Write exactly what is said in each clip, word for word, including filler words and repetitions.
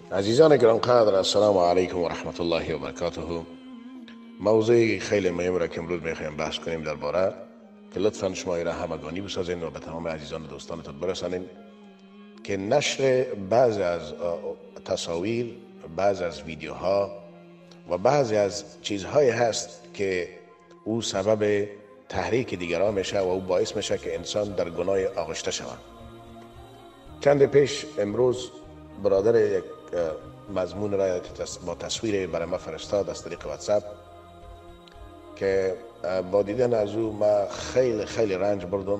عزیزان گرانقدر، السلام علیکم و رحمت الله و برکاته. موضوع خیلی مهم را که امروز میخوایم بحث کنیم درباره که لطفا شما را همگانی بسازین و به تمام عزیزان و دوستانتون برسانین که نشر بعض از تصاویر، بعض از ویدیوها و بعضی از چیزهایی هست که او سبب تحریک دیگران میشه و او باعث میشه که انسان در گناه آغشته شود. چند پیش امروز برادر یک مضمون را با تصویر برای ما فرستاد از طریق واتساپ که با دیدن از او ما خیلی خیلی رنج بردم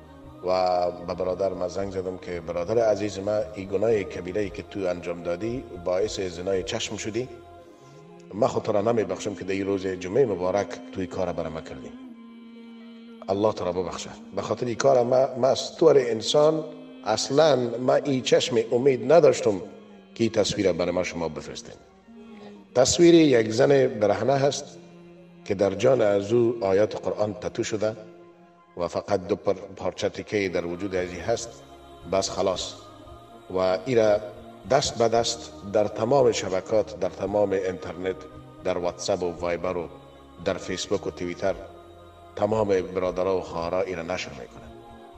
و به برادر ما زنگ زدم که برادر عزیز ما، این گناه کبیره که تو انجام دادی باعث زنای چشم شدی. ما خود را نمی بخشم که در این روز جمعه مبارک توی کار برای ما کردی. الله تو را ببخشه. به خاطر این کار ما ما از طور انسان اصلا ما این چشم امید نداشتم که این تصویر برای ما شما بفرستین. تصویر یک زن برهنه هست که در جان از او آیات قرآن تتو شده و فقط دو پارچه تکه در وجود ازی هست، بس خلاص. و ایرا دست به دست در تمام شبکات، در تمام اینترنت، در واتساپ و وایبر و در فیسبوک و توییتر تمام برادرها و خواهرها ایرا نشر میکنن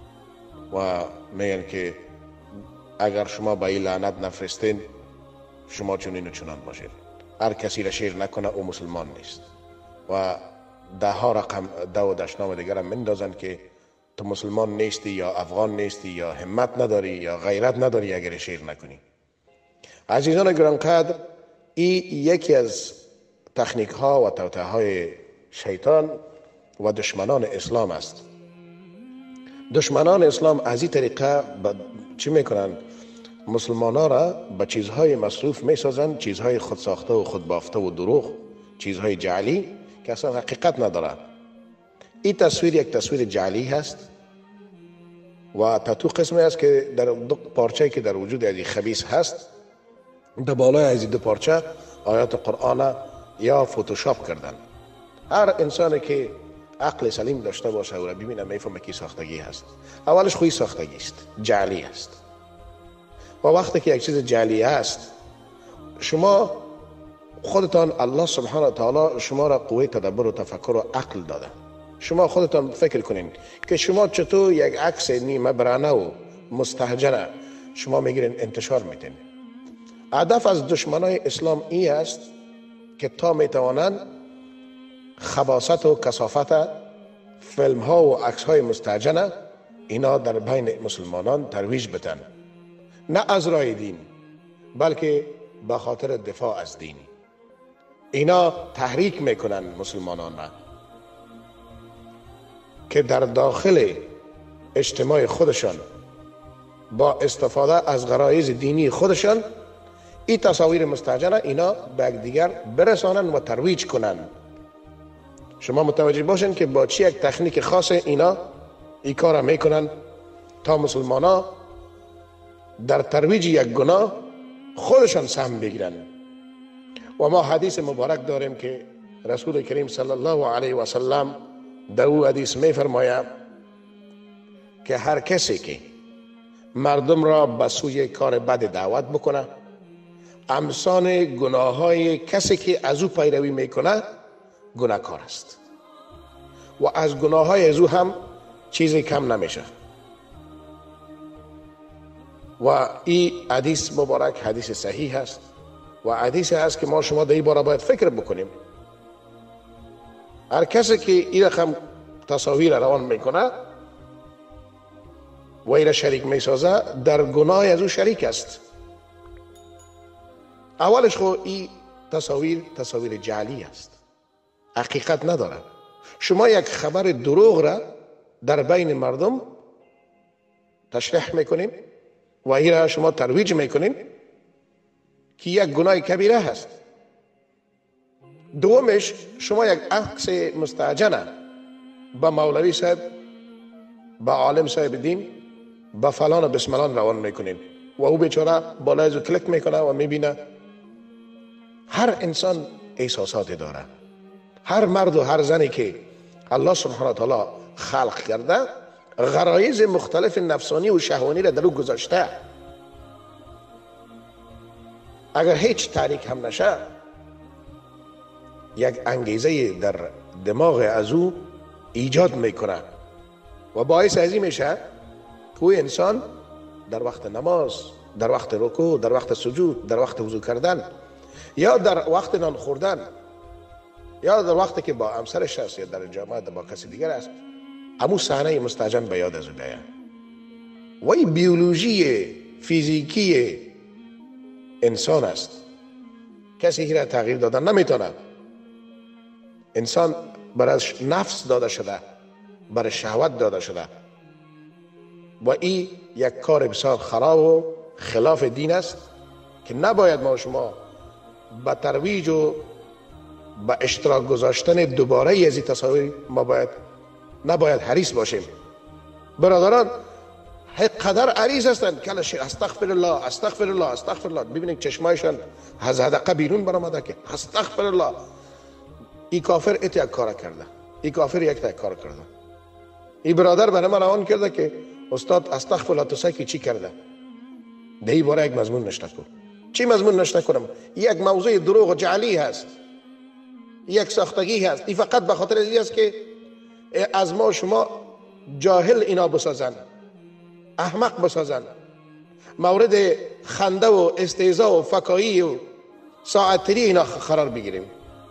و میگن که اگر شما با این لعنت نفرستین شما چنین و چنان باشید. هر کسی را شیر نکنه او مسلمان نیست. و ده ها رقم دو و دشنام دیگر هم مندازن که تو مسلمان نیستی یا افغان نیستی یا همت نداری یا غیرت نداری اگر شیر نکنی. عزیزان گرانقدر، این یکی از تکنیک ها و توطئه های شیطان و دشمنان اسلام است. دشمنان اسلام از این طریقه چی میکنن؟ مسلمان ها را به چیزهای مصروف میسازن، چیزهای خود ساخته و خود بافته و دروغ، چیزهای جعلی که اصلا حقیقت ندارد. این تصویر یک تصویر جعلی هست و تاتو قسمی است که در دو پارچه که در وجود از خبیث هست، در بالای از دو پارچه آیات قرآن یا فوتوشاپ کردن. هر انسانی که عقل سلیم داشته باشه و ببینه میفهمه که ساختگی هست. اولش خوی ساختگی است، جعلی است. و وقتی که یک چیز جعلی است، شما خودتان، الله سبحانه و تعالی شما را قوه تدبر و تفکر و عقل داده. شما خودتان فکر کنین که شما چطور یک عکس نیمه برهنه و مستهجنه شما میگیرین انتشار میتین. هدف از دشمنای اسلام این است که تا میتوانند خباثت و کثافت فیلم ها و عکس های مستهجنه اینا در بین مسلمانان ترویج بدن، نه از راه دین بلکه به خاطر دفاع از دین. اینا تحریک میکنن مسلمانان را که در داخل اجتماع خودشان با استفاده از غرایز دینی خودشان این تصاویر مستهجنه اینا به دیگر برسانن و ترویج کنن. شما متوجه باشین که با چی یک تکنیک خاص اینا این کار میکنن تا مسلمان ها در ترویج یک گناه خودشان سهم بگیرن. و ما حدیث مبارک داریم که رسول کریم صلی الله علیه و سلم در او حدیث می فرماید که هر کسی که مردم را به سوی کار بد دعوت بکنه، امسان گناه های کسی که از او پیروی میکنه گناهکار است و از گناه های از او هم چیزی کم نمیشه. و این حدیث مبارک حدیث صحیح است و حدیث هست که ما شما در این باره باید فکر بکنیم. هر کسی که این رقم تصاویر روان میکنه و این شریک میسازه در گناه از او شریک است. اولش خو این تصاویر تصاویر جعلی است، حقیقت نداره. شما یک خبر دروغ را در بین مردم تشریح میکنین و این را شما ترویج میکنین که یک گناه کبیره هست. دومش شما یک عکس مستهجنه با مولوی صاحب، با عالم صاحب دین، با فلان و بسملان روان میکنین و او بیچاره بالای از کلیک میکنه و میبینه. هر انسان احساساتی داره. هر مرد و هر زنی که الله سبحانه و تعالی خلق کرده غرایز مختلف نفسانی و شهوانی را در او گذاشته. اگر هیچ تحریک هم نشه یک انگیزه در دماغ از او ایجاد میکنه و باعث ازی میشه که او انسان در وقت نماز، در وقت رکوع، در وقت سجود، در وقت وضو کردن یا در وقت نان خوردن یا در وقتی که با همسرش است یا در جامعه با کسی دیگر است، همون صحنه مستعجم به یاد از او بیاید. و این بیولوژی فیزیکی انسان است، کسی که را تغییر دادن نمیتونه. انسان برایش نفس داده شده، برای شهوت داده شده و این یک کار بسیار خراب و خلاف دین است که نباید ما شما به ترویج و به اشتراک گذاشتن دوباره از این تصاویر ما باید نباید حریص باشیم. برادران قدر عریض هستند که استغفر الله استغفر الله استغفر الله. ببینید چشمایشان از حدقه بیرون برآمده که استغفر الله. این کافر ایت یک کار کرده، این کافر یک تا کار کرده. این برادر برای من روان کرده که استاد استغفر الله تو سکی چی کرده؟ ده ای باره یک مضمون نشته کن. چی مضمون نشته کنم؟ یک موضوع دروغ و جعلی هست، یک ساختگی هست. این فقط به خاطر این است که از ما شما جاهل اینا بسازن، احمق بسازن، مورد خنده و استهزاء و فکاهی و ساعتری اینا قرار بگیریم.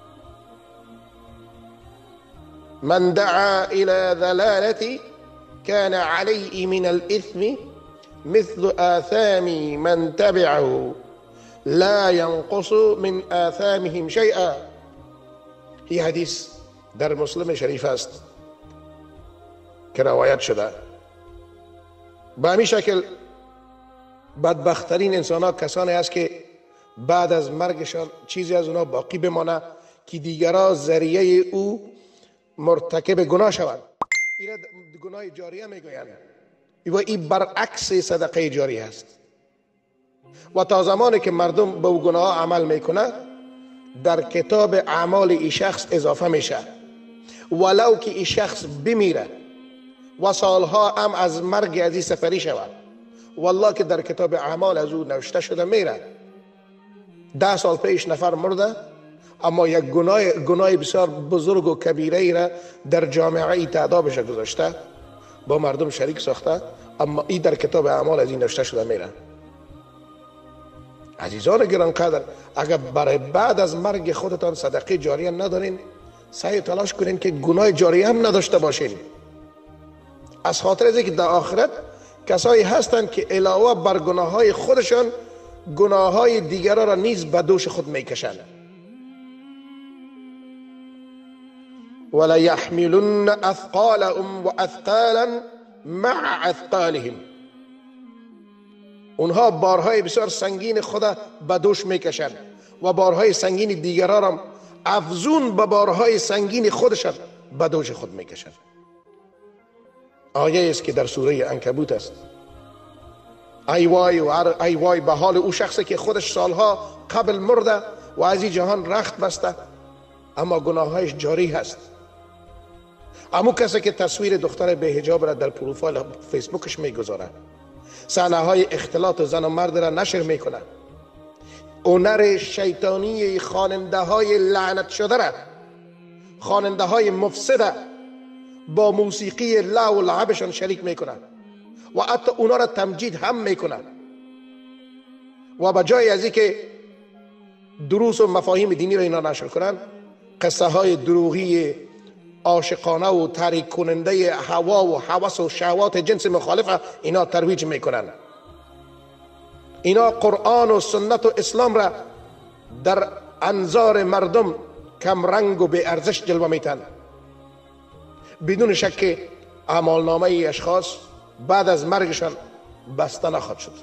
من دعا الى ضلالتی كان عليه من الاثم مثل آثام من تبعه لا ينقص من آثامهم شيئا. این حدیث در مسلم شریف است که روایت شده. به همین شکل بدبختترین انسان ها کسانی است که بعد از مرگشان چیزی از اونا باقی بمانه که دیگرها ذریعه او مرتکب گناه شوند. این گناه جاریه میگویند و این برعکس صدقه جاری است. و تا زمانی که مردم به او گناه عمل میکنه در کتاب اعمال این شخص اضافه میشه، ولو که این شخص بمیره و سالها هم از مرگ از این سفری شود، والله که در کتاب اعمال از او نوشته شده میره. ده سال پیش نفر مرده اما یک گناه گناه بسیار بزرگ و کبیره ای را در جامعه ای تعدادش گذاشته، با مردم شریک ساخته، اما این در کتاب اعمال از این نوشته شده میره. عزیزان گرانقدر، اگر برای بعد از مرگ خودتان صدقه جاریه ندارین، سعی تلاش کنین که گناه جاریه هم نداشته باشین. از خاطر از اینکه در آخرت کسایی هستند که علاوه بر گناه های خودشان گناه های دیگران را نیز به دوش خود میکشند. ولا يحملن اثقالهم واثقالا مع اثقالهم. اونها بارهای بسیار سنگین خود به دوش میکشند و بارهای سنگین دیگران را افزون به بارهای سنگین خودشان به دوش خود میکشند. آیه است که در سوره عنکبوت است. ای وای و ای وای به حال او شخصی که خودش سالها قبل مرده و از این جهان رخت بسته اما گناهایش جاری هست. اما کسی که تصویر دختر به حجاب را در پروفایل فیسبوکش میگذاره، صحنه های اختلاط زن و مرد را نشر میکنه، هنر شیطانی خواننده های لعنت شده را، خواننده های مفسده با موسیقی لهو و لعبشان شریک میکنه و حتی اونا را تمجید هم میکنه و به جای از اینکه دروس و مفاهیم دینی را اینا نشر کنن، قصه های دروغی عاشقانه و تحریک کننده هوا و هوس و شهوات جنس مخالف اینا ترویج میکنن. اینا قرآن و سنت و اسلام را در انظار مردم کم رنگ و بی ارزش جلوه میتن. بدون شک اعمالنامه ای اشخاص بعد از مرگشان بسته نخواهد شد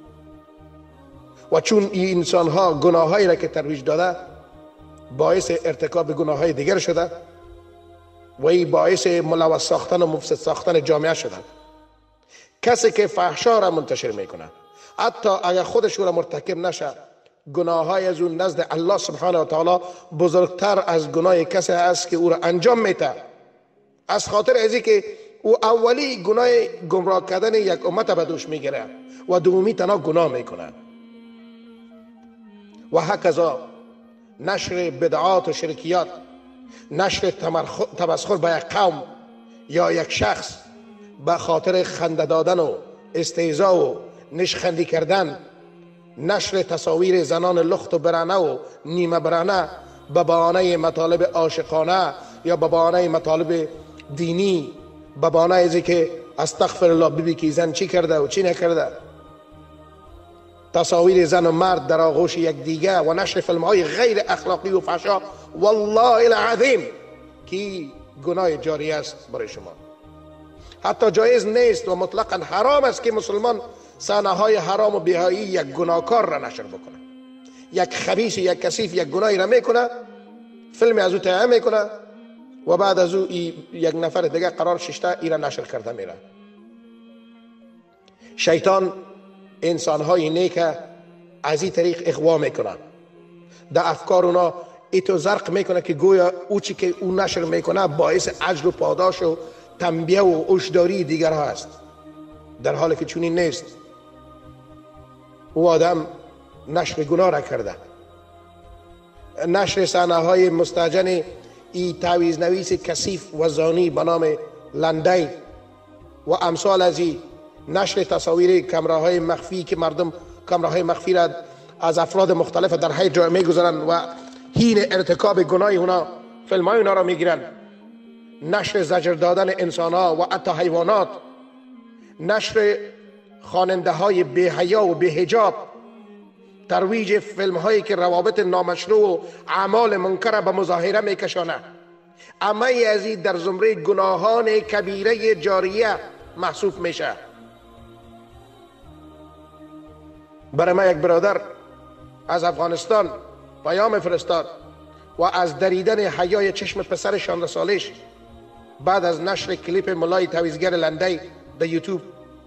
و چون این انسان ها گناه هایی را که ترویج داده باعث ارتکاب گناه های دیگر شده و این باعث ملوث ساختن و مفسد ساختن جامعه شده. کسی که فحشا را منتشر میکنه حتی اگر خودش را مرتکب نشه، گناه های از اون نزد الله سبحانه و تعالی بزرگتر از گناه کسی است که او را انجام میده. از خاطر ازی که او اولی گناه گمراه کردن یک امت به دوش میگیره و دومی تنها گناه میکنه. و هکذا نشر بدعات و شرکیات، نشر تمسخر به یک قوم یا یک شخص به خاطر خنده دادن و استهزا و نشخندی کردن، نشر تصاویر زنان لخت و برهنه و نیمه برهنه به بهانه مطالب عاشقانه یا به بهانه مطالب دینی، به بهانه ازی که استغفر الله ببی که زن چی کرده و چی نکرده، تصاویر زن و مرد در آغوش یک دیگه و نشر فیلم های غیر اخلاقی و فحشا، والله العظیم که گناه جاری است برای شما. حتی جایز نیست و مطلقا حرام است که مسلمان صحنه های حرام و بیهایی یک گناهکار را نشر بکنه. یک خبیث، یک کثیف یک گناهی را میکنه، فیلم از او تهیه میکنه و بعد از او یک نفر دیگه قرار ششته ای را نشر کرده میره. شیطان انسانهای نیک از این طریق اغوا میکنه، در افکار اونا ایتو زرق میکنه که گویا او چی که او نشر میکنه باعث اجر و پاداش و تنبیه و هوشداری دیگرها است، در حالی که چنین نیست. او آدم نشر گناه را کرده. نشر صحنه های مستهجن ای تعویض نویس کثیف و زانی به نام لندی و امثال از این، نشر تصاویر کامراهای مخفی که مردم کامراهای مخفی را از افراد مختلف در هر جای میگذارن و حین ارتکاب گناه اونا فیلم های اونا را میگیرن، نشر زجر دادن انسان ها و حتی حیوانات، نشر خواننده های بی حیا و بی حجاب، ترویج فیلم هایی که روابط نامشروع و اعمال منکر به مظاهره میکشانه، اما از این در زمره گناهان کبیره جاریه محسوب میشه. برای من یک برادر از افغانستان پیام فرستاد و از دریدن حیای چشم پسر شانزده سالش بعد از نشر کلیپ ملای تعویضگر لندی در یوتیوب،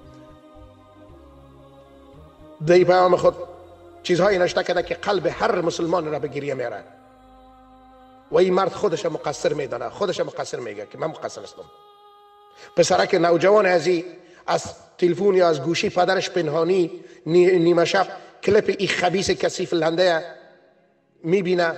در پیام خود چیزهایی نشته کرده که قلب هر مسلمان را به گریه میاره و این مرد خودش مقصر میدانه، خودش مقصر میگه که من مقصر هستم. پسرک نوجوان ازی از تلفن یا از گوشی پدرش پنهانی نیمه شب کلیپ ای خبیث کثیف لنده میبینه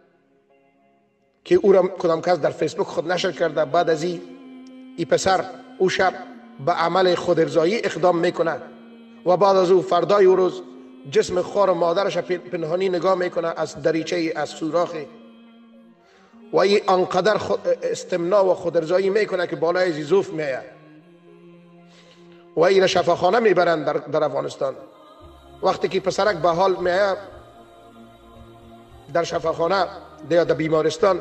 که او را کدام کس در فیسبوک خود نشر کرده. بعد از این ای پسر او شب به عمل خودارضایی اقدام میکنه و بعد از او فردای او روز جسم خوار مادرش پنهانی نگاه میکنه از دریچه از سوراخ و ای انقدر استمنا و خودارضایی میکنه که بالای از زوف میآید و ای را شفاخانه میبرند در, در افغانستان. وقتی که پسرک به حال میآید در شفاخانه یا در بیمارستان،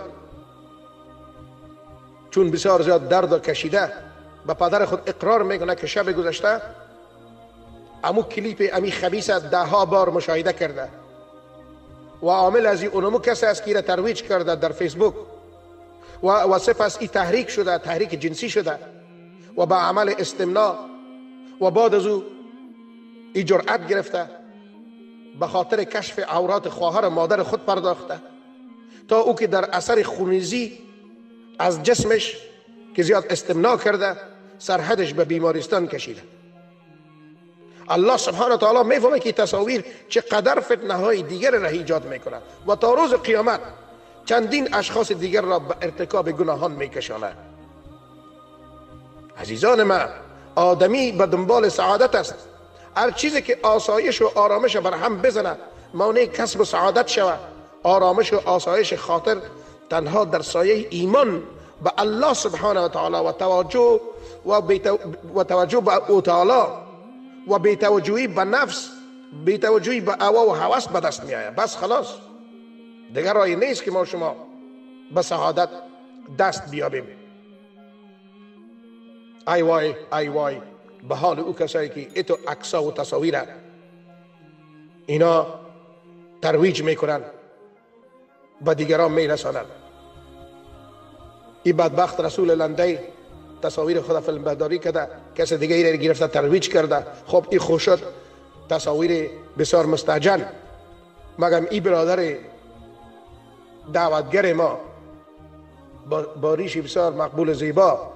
چون بسیار زیاد درد کشیده به پدر خود اقرار میکنه که شب گذشته امو کلیپ امی خبیث ده ها بار مشاهده کرده و عامل از این اونمو کسی است که را ترویج کرده در فیسبوک و وصف از این تحریک شده، تحریک جنسی شده و به عمل استمنا و بعد از او این جرأت گرفته به خاطر کشف عورات خواهر مادر خود پرداخته تا او که در اثر خونریزی از جسمش که زیاد استمنا کرده سرحدش به بیمارستان کشیده. الله سبحانه و تعالی میفهمه که تصاویر چقدر فتنه های دیگر را ایجاد میکنه و تا روز قیامت چندین اشخاص دیگر را به ارتکاب گناهان میکشانه. عزیزان من، آدمی به دنبال سعادت است. هر چیزی که آسایش و آرامش بر هم بزنه مانع کسب و سعادت شود. آرامش و آسایش خاطر تنها در سایه ایمان به الله سبحانه و تعالی و توجه و, و توجه به او تعالی و بی‌توجهی به نفس، بی‌توجهی به هوا و هوس به دست می آید. بس خلاص دیگر راهی نیست که ما شما به سعادت دست بیابیم. ای وای ای وای به حال او کسایی که ایتو عکسا و تصاویر اینا ترویج میکنن به دیگران میرسانند. این بدبخت رسول لندی تصاویر خود فیلم برداری کرده، کسی دیگه ای را گرفته ترویج کرده. خب این خوش شد، تصاویر بسیار مستهجن. مگم این برادر دعوتگر ما با, با ریشی بسیار مقبول زیبا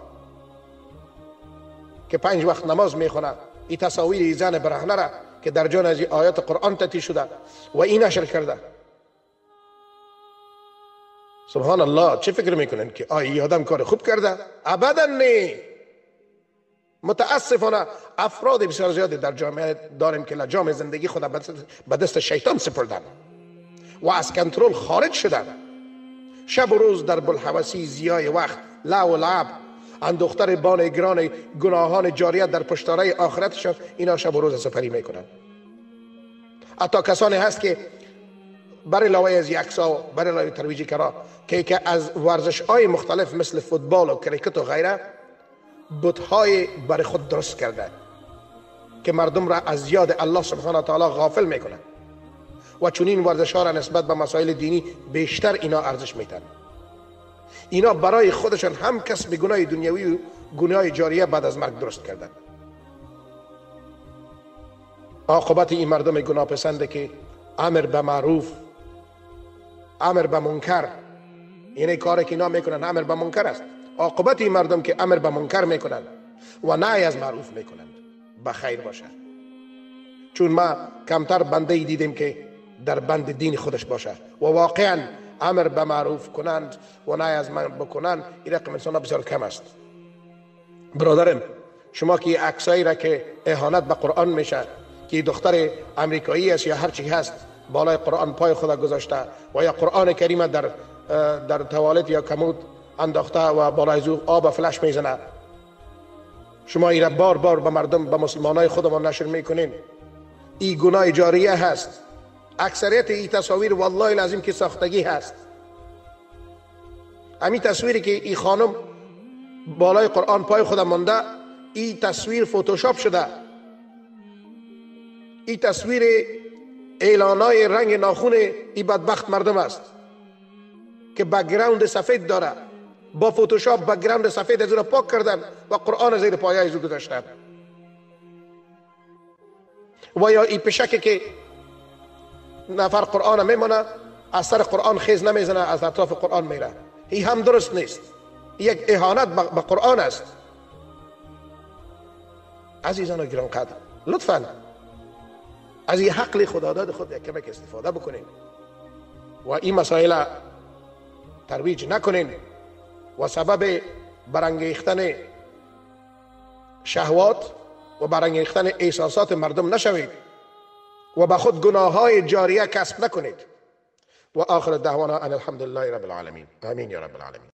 که پنج وقت نماز میخونه، این تصاویر زن برهنه را که در جان از آیات قرآن تتی شده و این نشر کرده سبحان الله. چه فکر میکنن که آیا آدم کار خوب کرده؟ ابدا نه. متاسفانه افراد بسیار زیادی در جامعه داریم که لجام زندگی خود به دست شیطان سپردن و از کنترل خارج شدن. شب و روز در بلحوثی زیای وقت، لعب و لعب، اندوختر بان گران گناهان جاریت در پشتاره آخرتشان، اینا شب و روز سپری میکنن. حتی کسانی هست که برای علاوه از یکسا، برای علاوه ترویجی کرا که که از ورزش های مختلف مثل فوتبال و کریکت و غیره بت‌های برای خود درست کرده که مردم را از یاد الله سبحانه و تعالی غافل میکنه و چون این ورزش ها را نسبت به مسائل دینی بیشتر اینا ارزش میدن. اینا برای خودشان هم کسب گناه دنیوی و گناه جاریه بعد از مرگ درست کردن. عاقبت این مردم گناه پسنده که امر به معروف، امر به منکر، اینه کاری که اینا میکنن امر به منکر است. عاقبت این مردم که امر به منکر میکنن و نهی از معروف میکنن به خیر باشه. چون ما کمتر بنده دیدیم که در بند دین خودش باشه و واقعا امر به معروف کنند و نهی از منکر بکنند، این رقم انسان بسیار کم است. برادرم، شما که عکسایی را که اهانت به قرآن میشه که دختر امریکایی است یا هر چی هست بالای قرآن پای خود گذاشته و یا قرآن کریم در در توالت یا کمود انداخته و بالای زو آب فلش میزنه، شما این را بار بار به مردم، به مسلمانای خودمان نشر میکنین. این گناه جاریه هست. اکثریت این تصاویر والله العظیم که ساختگی هست. همین تصویری که این خانم بالای قرآن پای خود مانده، این تصویر فوتوشاپ شده. این تصویر اعلانای رنگ ناخون این بدبخت مردم است که بک‌گراند سفید داره. با فوتوشاپ بک‌گراند سفید از او را پاک کردن و قرآن زیر پایه از او گذاشتن. و یا این پشکی که نفر قرآن میمونه، از سر قرآن خیز نمیزنه، از اطراف قرآن میره. این هم درست نیست. یک اهانت به قرآن است. عزیزان گرانقدر، لطفاً از این حق خداداد خود یک کمک استفاده بکنین و این مسائل ترویج نکنین و سبب برانگیختن شهوات و برانگیختن احساسات مردم نشوید و به خود گناه های جاریه کسب نکنید. و آخر دعوانا ان الحمد لله رب العالمین. آمین یا رب العالمین.